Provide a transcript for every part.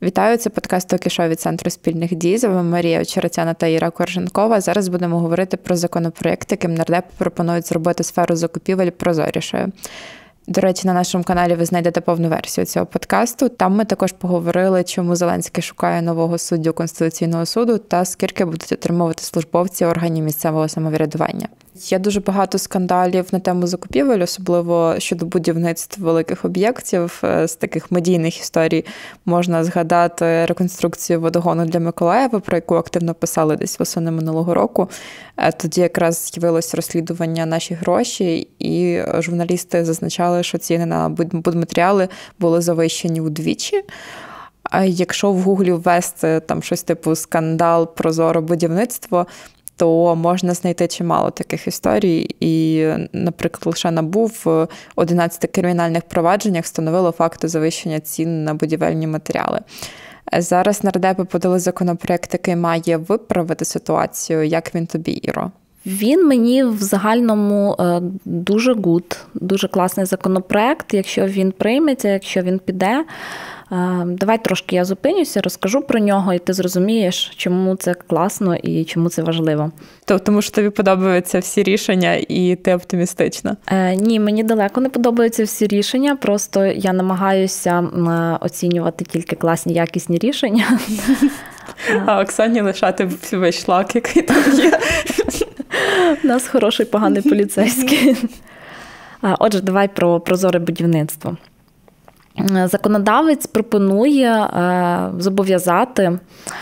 Вітаю, це подкаст «Токішо» від Центру спільних дій. З вами Марія Очеретяна та Іра Корженкова. Зараз будемо говорити про законопроєкт, яким нардепи пропонують зробити сферу закупівель прозорішою. До речі, на нашому каналі ви знайдете повну версію цього подкасту. Там ми також поговорили, чому Зеленський шукає нового суддю Конституційного суду та скільки будуть отримувати службовці органів місцевого самоврядування. Є дуже багато скандалів на тему закупівель, особливо щодо будівництва великих об'єктів. З таких медійних історій можна згадати реконструкцію водогону для Миколаєва, про яку активно писали десь восени минулого року. Тоді якраз з'явилось розслідування «Наші гроші», і журналісти зазначали, що ціни на будматеріали були завищені удвічі. А якщо в Гуглі ввести там щось типу «скандал, прозоро будівництво», то можна знайти чимало таких історій. І, наприклад, лише НАБУ в 11 кримінальних провадженнях встановило факти завищення цін на будівельні матеріали. Зараз нардепи подали законопроект, який має виправити ситуацію. Як він тобі, Іро? Він мені в загальному дуже класний законопроект, якщо він прийметься, якщо він піде. Давай трошки я зупинюся, розкажу про нього, і ти зрозумієш, чому це класно і чому це важливо. Тому що тобі подобаються всі рішення і ти оптимістична? Ні, мені далеко не подобаються всі рішення, просто я намагаюся оцінювати тільки класні, якісні рішення. А Оксані лишати весь шлак, який там є. У нас хороший, поганий поліцейський. Отже, давай про прозоре будівництво. Законодавець пропонує зобов'язати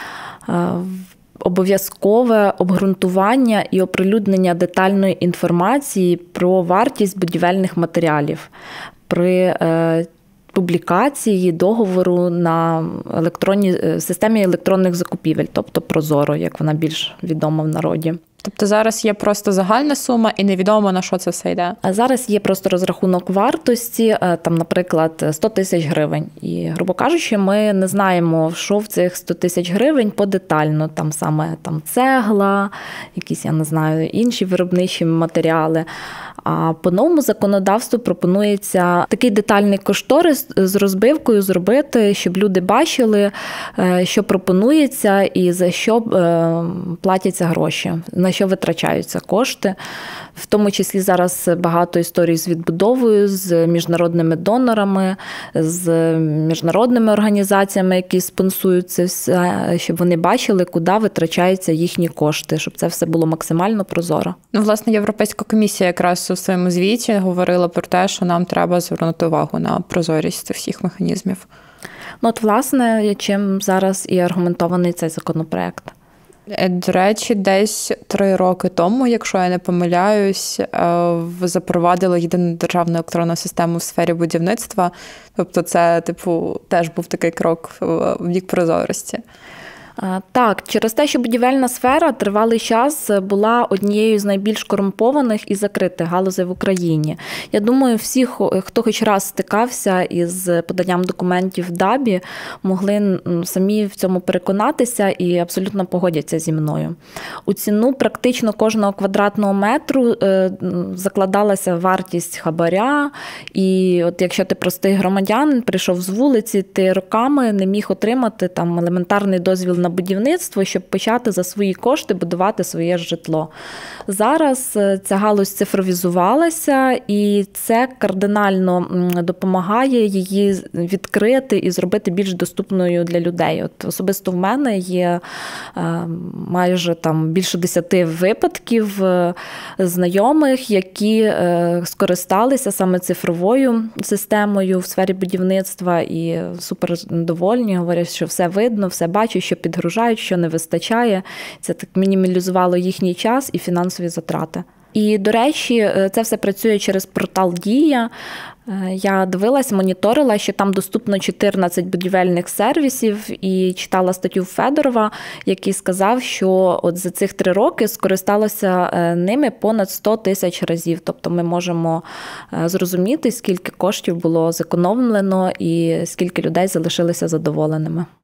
обов'язкове обґрунтування і оприлюднення детальної інформації про вартість будівельних матеріалів при публікації договору на системі електронних закупівель, тобто Прозоро, як вона більш відома в народі. Тобто зараз є просто загальна сума і невідомо, на що це все йде? А зараз є просто розрахунок вартості, там, наприклад, 100 тисяч гривень. І, грубо кажучи, ми не знаємо, що в цих 100 тисяч гривень подетально. Там саме цегла, якісь, я не знаю, інші виробничі матеріали. А по новому законодавству пропонується такий детальний кошторис з розбивкою зробити, щоб люди бачили, що пропонується і за що платяться гроші, на що витрачаються кошти. В тому числі зараз багато історій з відбудовою, з міжнародними донорами, з міжнародними організаціями, які спонсують це все, щоб вони бачили, куди витрачаються їхні кошти, щоб це все було максимально прозоро. Власне, Європейська комісія якраз у своєму звіті говорила про те, що нам треба звернути увагу на прозорість всіх механізмів. Власне, чим зараз і аргументований цей законопроект. До речі, десь 3 роки тому, якщо я не помиляюсь, запровадили єдину державну електронну систему в сфері будівництва. Тобто це, теж був такий крок в бік прозорості. Так, через те, що будівельна сфера тривалий час була однією з найбільш корумпованих і закритих галузей в Україні. Я думаю, всі, хто хоч раз стикався із поданням документів в ДАБІ, могли самі в цьому переконатися і абсолютно погодяться зі мною. У ціну практично кожного квадратного метру закладалася вартість хабаря, і от якщо ти простий громадянин, прийшов з вулиці, ти роками не міг отримати елементарний дозвіл на будівництво, щоб почати за свої кошти будувати своє житло. Зараз ця галузь цифровізувалася, і це кардинально допомагає її відкрити і зробити більш доступною для людей. Особисто в мене є майже більше 10 випадків знайомих, які скористалися саме цифровою системою в сфері будівництва і супер довольні, говорять, що все видно, все бачу, що підгружають, що не вистачає. Це так мінімалізувало їхній час і фінансові затрати. І, до речі, це все працює через портал «Дія». Я дивилась, моніторила, що там доступно 14 будівельних сервісів, і читала статтю Федорова, який сказав, що от за цих 3 роки скористалося ними понад 100 тисяч разів. Тобто ми можемо зрозуміти, скільки коштів було зекономлено і скільки людей залишилися задоволеними.